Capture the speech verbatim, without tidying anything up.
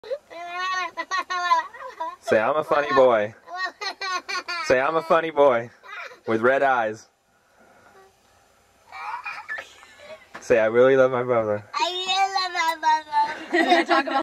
Say, I'm a funny boy. Say, I'm a funny boy with red eyes. Say, I really love my brother. I really love my brother.